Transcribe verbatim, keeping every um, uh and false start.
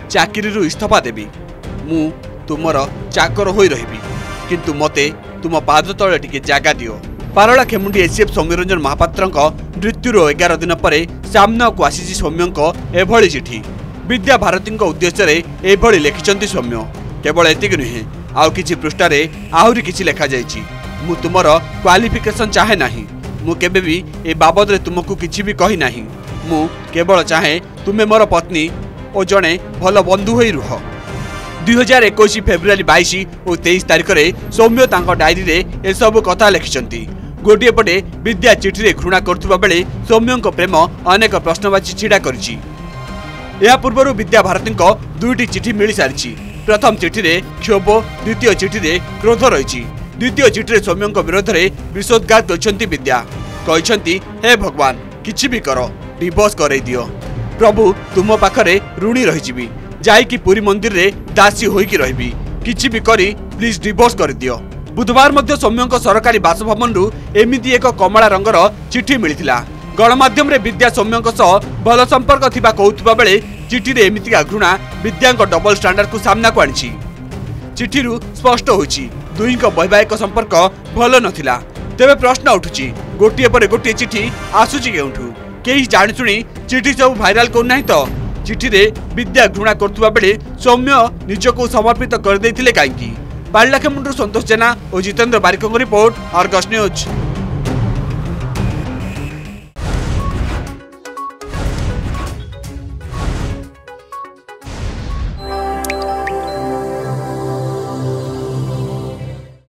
चाकरी इस्तीफा देवी मु तुमर चाकर होई रहिबी किंतु मते तुम पाद तले टिके जागा दियो। पारला खेमुंडी एसीएफ सौम्यरंजन महापात्र मृत्युर एगार दिन पर सामना को आसी सौम्य एभली चिठी विद्या भारती उद्देश्य एभली लिखिं सौम्य। केवल एतिक नुहे आउ किछि पृष्ठारे आहुरी किछि लेखा जाइछि। मु तुमर क्वालिफिकेशन चाहे नाही, मु केबे भी ए बाबद रे तुमको किछि भी कहि नाही। मु केवल चाहे तुमे मोर पत्नी और जड़े भल बंधु होई रुह। दुई हजार इक्कीस फेब्रुआरी बाईस और तेईस तारिख में सौम्य तांको डायरी रे ए सब कथा लिखिंट। गोटे पटे विद्या चिठी रे घृणा करथुबा बेले सौम्य प्रेम अनेक प्रश्नवाची छिड़ा करिछि। या पूर्व विद्या भारती दुईटी चिठी मिल सारी। प्रथम चिठी रे क्षोभ, द्वितीय चिठी रे क्रोध रही। द्वितीय चिठी रे सौम्य विरोध में विषोद्गार करछंती विद्या। कहछंती हे भगवान किछि भी कर डिवोर्स करई दियो। प्रभु तुम पाखरे ऋणी रही जाइकी पुरी मंदिर रे दासी होइकी रहिबी किछि भी करी प्लीज डिवोर्स कर दियो। बुधवार मध्य सौम्य सरकारी बासभवन रु एमिति एक कमला रंगर चिठी मिलिथिला। गणमाध्यम रे विद्या सौम्य सह भल संपर्क थिबा कहउथबा बेले चिठी रे एमितिका घृणा विद्यांक डबल स्टैंडर्ड को सामना को आनिछि। चिठी रु स्पष्ट होइछि दुईक वैवाहिक संपर्क भल नथिला। तेबे प्रश्न उठुछि गोटिए पर गोटिए चिठी आसुछि केउठु? केही जानि सुनी चिठी सब भाइराल कर नाही तो? चिठी रे विद्या घृणा करथुबा बेले सौम्य निजको समर्पित कर देथिले काईकी? पारलाखेमुंडू संतोष जेना और Jitendra Barik report, Argus news.